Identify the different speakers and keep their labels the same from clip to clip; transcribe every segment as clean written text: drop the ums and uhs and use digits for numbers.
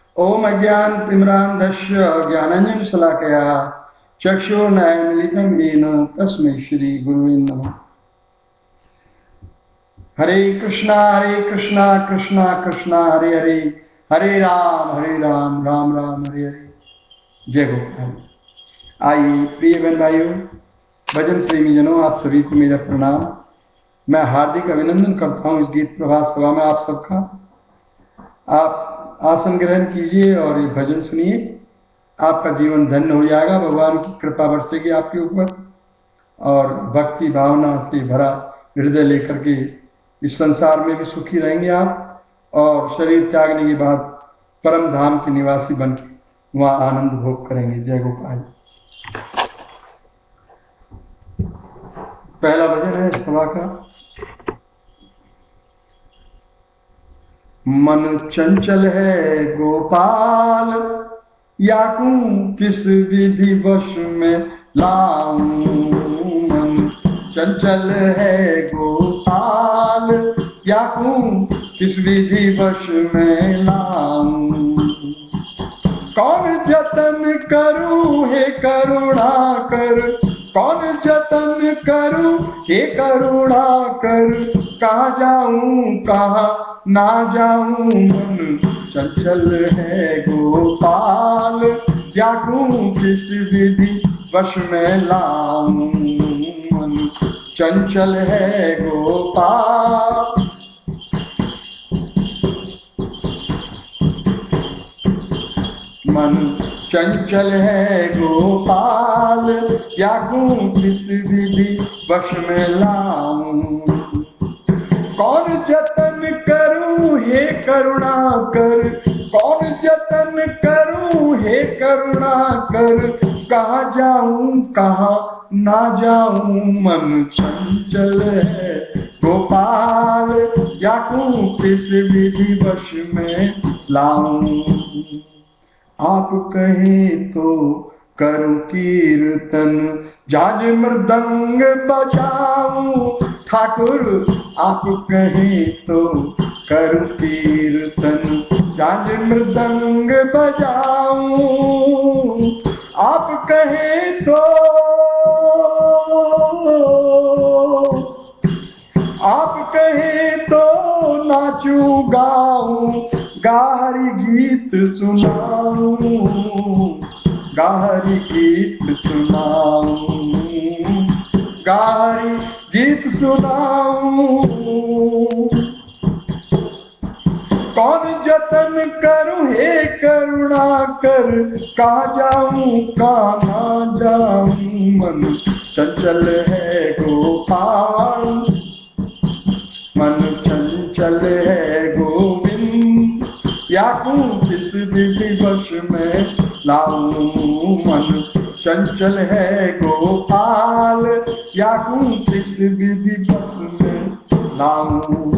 Speaker 1: ओम अज्ञानतिमिरान्धस्य ज्ञानाञ्जनशलाकया चक्षुर्न्मिलितं येन तस्मै श्रीगुरुवे नमः। हरे कृष्णा कृष्णा कृष्णा हरे हरे, हरे राम राम राम हरे हरे। जय गोपाल। आइए प्रिय बहन भाइयों, भजन प्रेमी जनों, आप सभी को मेरा प्रणाम। मैं हार्दिक अभिनंदन करता हूँ इस गीत प्रभात सभा में आप सबका। आप आसन ग्रहण कीजिए और ये भजन सुनिए, आपका जीवन धन्य हो जाएगा। भगवान की कृपा बरसेगी आपके ऊपर और भक्ति भावना से भरा हृदय लेकर के इस संसार में भी सुखी रहेंगे आप, और शरीर त्यागने के बाद परम धाम के निवासी बन के वहाँ आनंद भोग करेंगे। जय गोपाल। पहला भजन है सभा का। मन चंचल है गोपाल, याकू किस विधि वश में लाऊं। मन चंचल है गोपाल, याकू किस विधि वश में लाऊं। कौन जतन करूं हे करुणा कर, कौन जतन करूं हे करुणा कर। कहाँ जाऊं कहाँ ना जाऊं, मन चंचल है गोपाल, याकू किस विधि वश में लाऊं। मन चंचल है गोपाल, मन चंचल है गोपाल, याकू किस विधि वश में लाऊं। कौन जतन करूं हे करुणा कर, कौन जतन करूं हे करुणा कर। कहाँ जाऊं कहाँ ना जाऊं, मन चंचल है गोपाल, याकू किस विधि वश में लाऊं। आप कहें तो करूं कीर्तन, झांझ मृदंग बजाऊं। ठाकुर आप कहें तो करूं कीर्तन, झांझ मृदंग बजाऊं। आप कहें तो, आप कहें तो नाचूं गाऊं, गारी गीत सुनाऊं, गारी गीत सुनाऊं, गारी गीत सुनाऊं। कौन जतन करूं हे करुणा कर, कहाँ जाऊं कहाँ ना जाऊं। मन चंचल है गोपाल, मन चंचल है गोविंद, याकू किस विधि वश में लाऊं। मन चंचल है गोपाल, याकू किस विधि वश में लाऊं।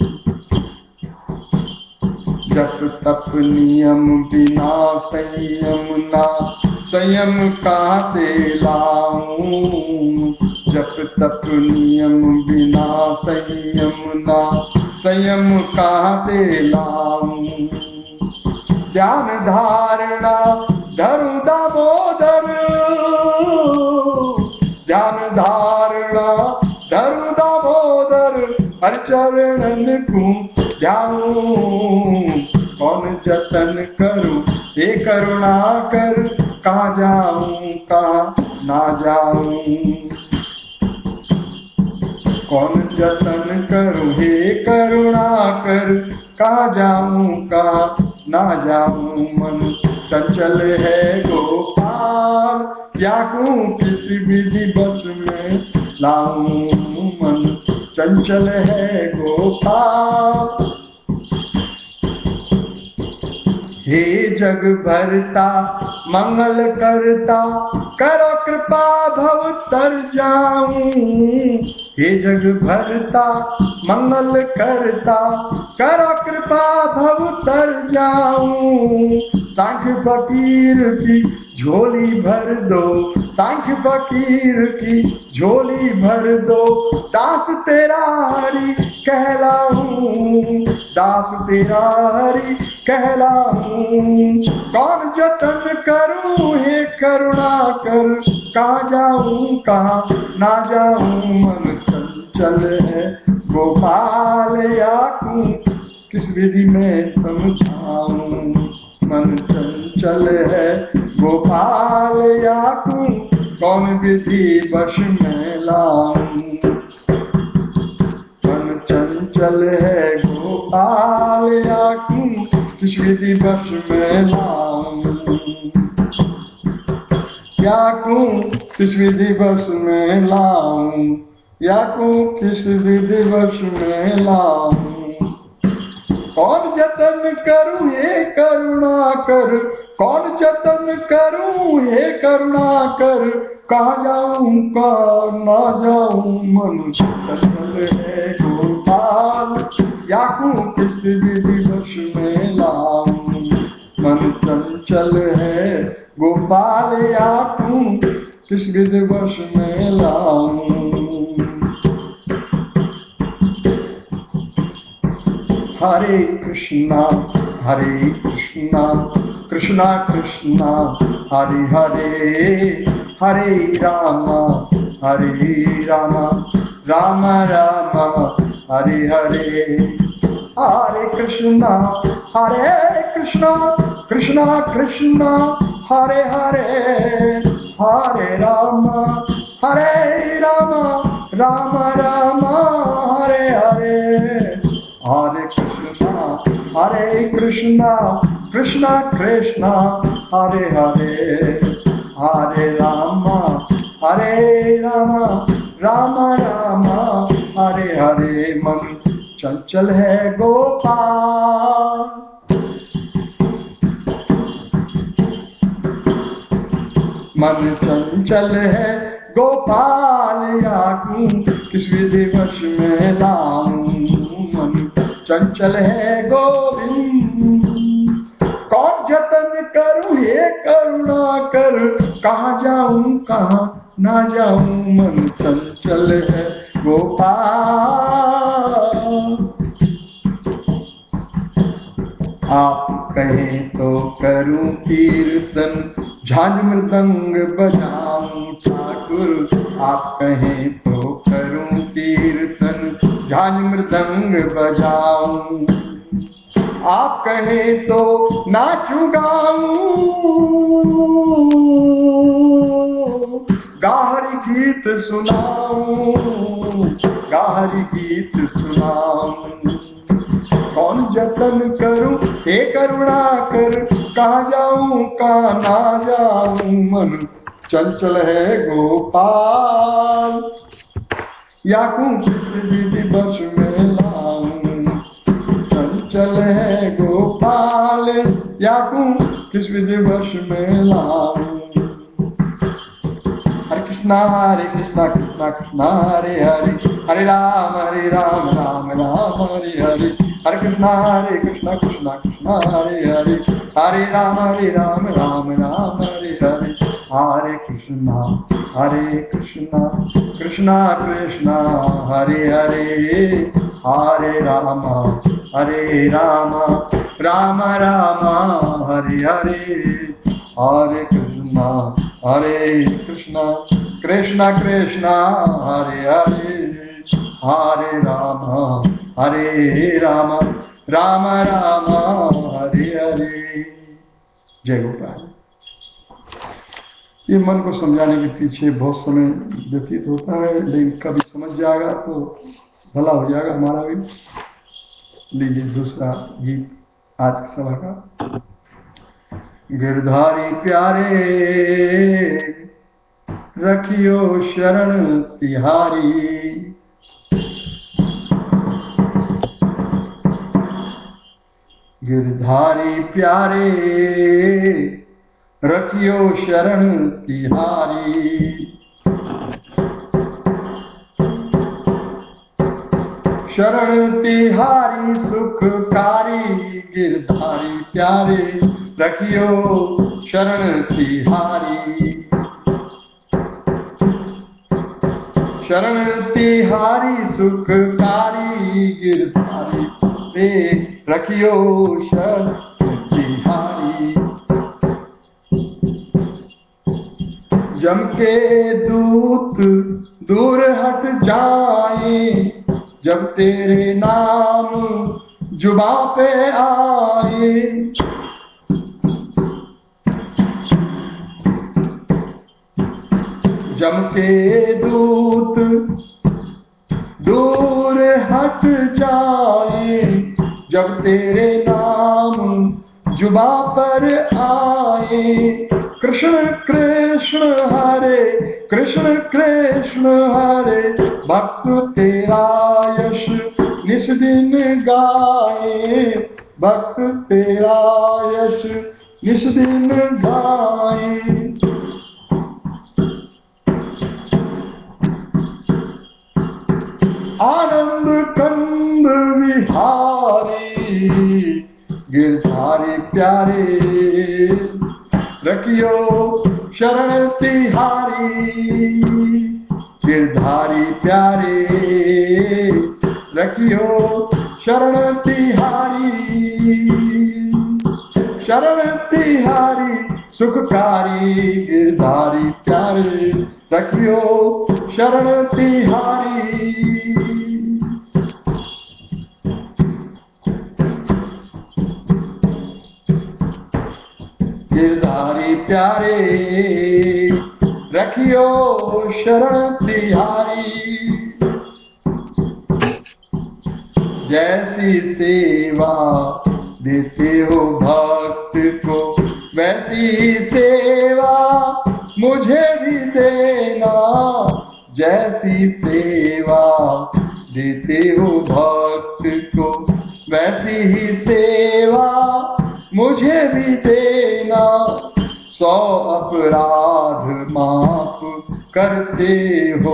Speaker 1: जप तप नियम बिना संयम ना, संयम कहाँ से लाऊं। जप तप नियम बिना संयम ना, संयम कहाँ से लाऊं। ध्यान धारणा धरू दामोदर, ध्यान धारणा धरू दामोदर। हर चरणन को ध्याऊं, कौन जतन करूं हे करुणा कर। कहाँ जाऊं कहाँ ना जाऊं, कौन जतन करूं हे करुणा कर। कहाँ जाऊं कहाँ ना जाऊं, मन चंचल है गोपाल, याकू किस विधि बस में लाऊं। मन चंचल है गोपाल। हे जग भरता मंगल करता, करो कृपा भव तर जाऊं। हे जग भरता मंगल करता, करो कृपा भव तर जाऊं। सांख्य फकीर की झोली भर दो, सांख्य फकीर की झोली भर दो। दास तेरा हरि कहलाऊं, दास तेरा हरि कहलाऊं। कौन जतन करूं हे करुणा कर, कहाँ जाऊं कहाँ ना जाऊं, मन चंचल है गोपाल याकूं, किस विधि में समझाऊं। मन चंचल है गोपाल याकूं, कौन विधि वश में लाऊं। मन चंचल है गोपाल याकूं, किस विधि वश में लाऊं। याकूं किस विधि वश में लाऊं, याकूं किस विधि वश में लाऊं। कौन जतन करूं हे करुणा कर, कौन जतन करूं हे करुणा कर, कहाँ जाऊं कहाँ ना जाऊं, मन चंचल है गोपाल याकूं, किस विधि वश में लाऊं। मन चंचल है गोपाल याकूं, किस विधि वश में लाऊं। हरे कृष्णा कृष्णा कृष्णा हरे हरे, हरे रामा राम राम हरे हरे। हरे कृष्णा कृष्णा कृष्णा हरे हरे, हरे राम राम राम हरे हरे। हरे कृष्णा कृष्णा कृष्णा हरे हरे, हरे राम राम राम हरे हरे। मन चंचल है गोपाल, मन चंचल है गोपाल याकूं, किस विधि वश में लाऊं। मन चंचल है गोविंद, कौन जतन करूं हे करुणा कर, कहाँ जाऊं कहाँ ना जाऊं, मन चंचल है गोपाल। आप कहें तो करूं कीर्तन, झांझ मृदंग बजाऊं ठाकुर। आप कहें तो करूं कीर्तन, झांझ मृदंग बजाऊं। आप कहें तो नाचूं गाऊं, गाहरी गीत सुनाऊं, गाहरी गीत सुनाऊं। कौन जतन करूं हे करुणा कर, कहाँ जाऊं कहाँ ना जाऊं, मन चंचल है गोपाल याकूं, किस विधि वश में लाऊं। चंचल है गोपाल याकूं, किस विधि वश में लाऊं। हरे कृष्णा कृष्णा कृष्णा हरे हरे, हरे राम राम हरे हरे। हरे कृष्णा कृष्णा कृष्णा हरे हरे, हरे राम राम हरे हरे। हरे कृष्णा कृष्णा कृष्णा हरे हरे, हरे राम राम हरे हरे। हरे कृष्णा कृष्णा कृष्णा हरे हरे, हरे राम राम हरे हरे। जय गोपाल। ये मन को समझाने के पीछे बहुत समय व्यतीत होता है, लेकिन कभी समझ जाएगा तो भला हो जाएगा हमारा भी। लीजिए दूसरा गीत आज की सभा का। गिरधारी प्यारे रखियो शरण तिहारी, गिरधारी प्यारे रखियो शरण तिहारी। शरण तिहारी सुखकारी, गिरधारी प्यारे रखियो शरण तिहारी। शरण तिहारी सुखकारी, गिरधारी रे रखियो शरण तिहारी। जम के दूत दूर हट जाए, जब तेरे नाम जुबा पे आए। जम के दूत दूर हट जाए, जब तेरे नाम जुबा पर आए। कृष्ण कृष्ण हरे कृष्ण कृष्ण हरे, भक्त तेरा यश निस दिन गाए। भक्त तेरा यश निस दिन गाए। आनंद कंद विहारी गिरधारी प्यारे, रखियो शरण तिहारी। गिरधारी प्यारे, रखियो शरण तिहारी। शरण तिहारी सुखकारी, गिरधारी प्यारे, रखियो शरण तिहारी। गिरधारी प्यारे, रखियो शरण तिहारी। जैसी सेवा देते हो भक्त को, वैसी सेवा मुझे भी देना। जैसी सेवा देते हो भक्त को, वैसी ही सेवा मुझे भी देना। 100 अपराध माफ करते हो,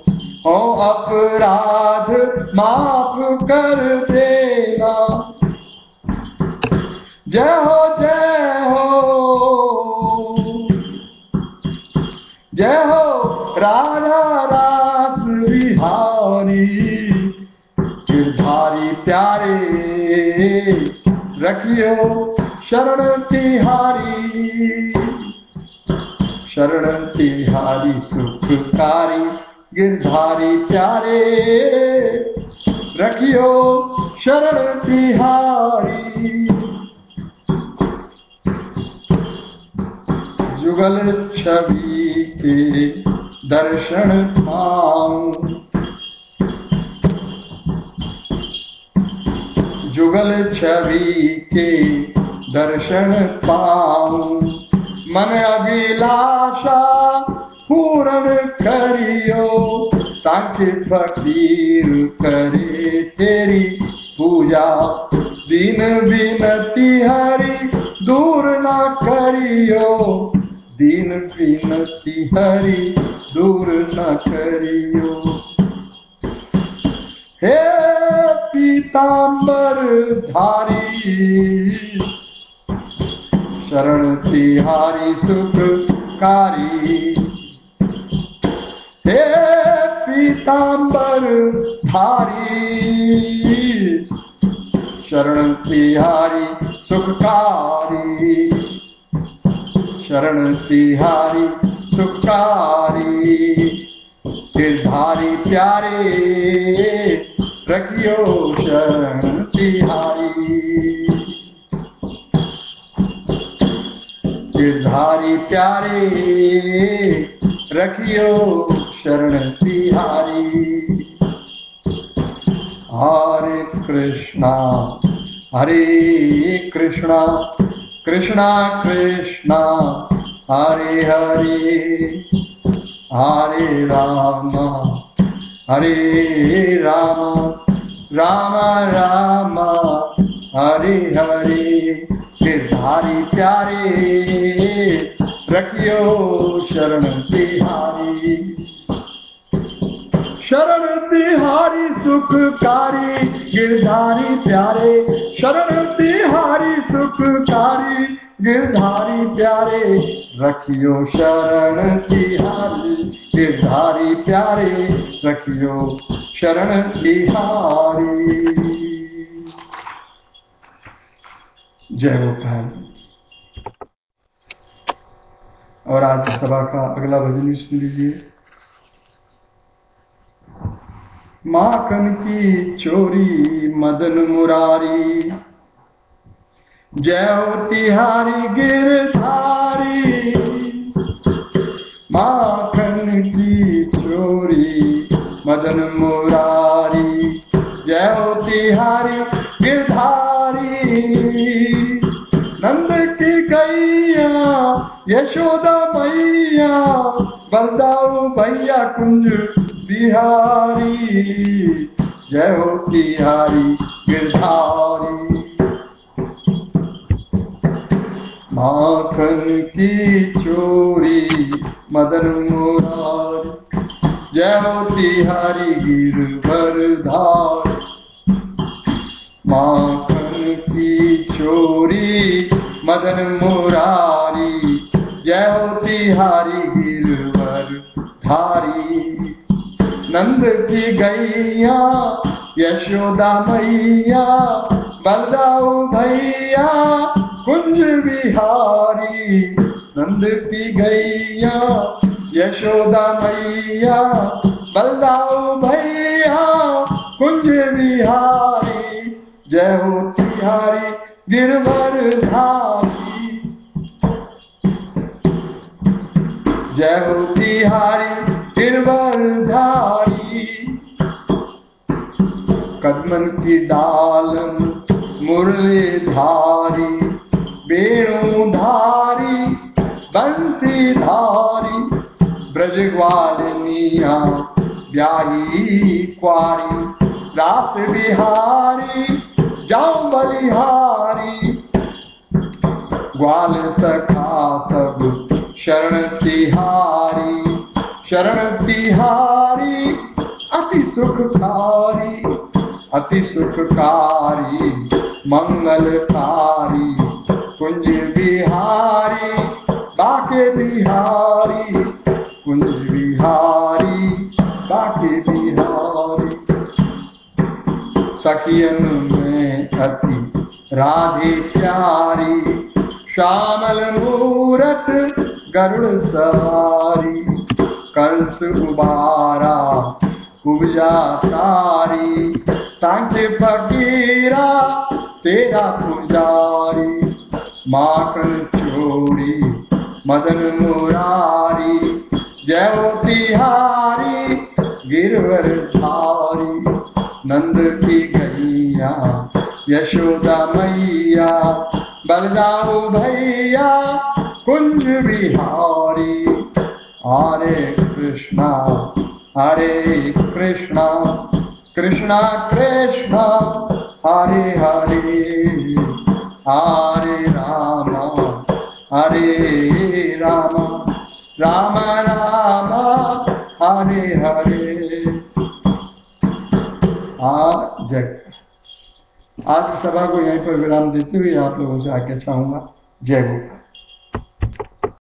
Speaker 1: अपराध माफ कर देना। जय हो जय हो जय हो राधा रास बिहारी। गिरधारी प्यारे, रखियो शरण तिहारी। शरण तिहारी सुखकारी, गिरधारी प्यारे, रखियो शरण तिहारी। जुगल छवि के दर्शन पाऊं, जुगल छवि के दर्शन पाऊं। मन अभिलाषा पूर्ण करियो, ताकि फकीर करे तेरी पूजा। दीन बिनती हरि दूर न करियो, दीन बिनती हरि दूर न करियो। हे पीतांबर धारी, शरण तिहारी सुखकारी। हे पीतांबर धारी, शरण तिहारी सुखकारी। शरण तिहारी सुखकारी। गिरधारी प्यारे, रखियो शरण तिहारी। गिरधारी प्यारे, रखियो शरण तिहारी। हरे कृष्णा कृष्णा कृष्णा हरे हरे, हरे राम राम राम हरे हरे। गिरधारी प्यारे, रखियो शरण तिहारी। शरण तिहारी सुखकारी, गिरधारी प्यारे, शरण तिहारी सुखकारी। गिरधारी प्यारे, रखियो शरण तिहारी। गिरधारी प्यारे, रखियो शरण तिहारी। जय गोपाल। और आज सभा का अगला भजन भी सुन लीजिए। माखन की चोरी मदन मुरारी, जय हो तिहारी गिरधारी। माखन की चोरी मदन मुरारी, जय हो तिहारी गिरधारी। नंद की गैया यशोदा मैया, बलदाऊ भैया कुंज बिहारी, जय हो तिहारी गिरधारी। माखन की चोरी मदन मुरारी, जय हो तिहारी गिरधरधारी। माखन की चोरी मदन मुरारी, जय हो तिहारी गिरधरधारी। नंद की गैया यशोदा मैया, बलदाऊ भैया कुंज बिहारी। नंद की गैया यशोदा मैया, बलदाऊ भैया कुंज बिहारी, जय हो तिहारी गिरधरधारी। जय हो तिहारी गिरधरधारी। कदमन की डालन मुरलीधारी, वेणुधारी बंसीधारी। ब्रजग्वालिनिया ब्याही क्वारी, रास बिहारी जाऊं बलिहारी। ग्वाल सखा सब शरण तिहारी, शरण तिहारी अति सुखकारी। अति सुखकारी मंगलकारी, कुंज बिहारी बाके बिहारी। कुंज बिहारी बाके बिहारी। सखियन में अति राधे प्यारी, श्यामल मूरत गरुड़ सवारी। कंस उबारा कुब्जा तारी, सांख्य फकीरा तेरा पुजारी। माखन चोरी मदन मुरारी, जय हो तिहारी गिरधरधारी। नंद की गैया यशोदा मैया, बलदाऊ भैया कुंज बिहारी। हरे कृष्णा कृष्णा कृष्णा हरे हरे, हरे राम राम राम हरे हरे। जय। आज सभा को यहीं पर विराम देते हुए आप लोगों से आगे चाहूंगा। जय गोपाल।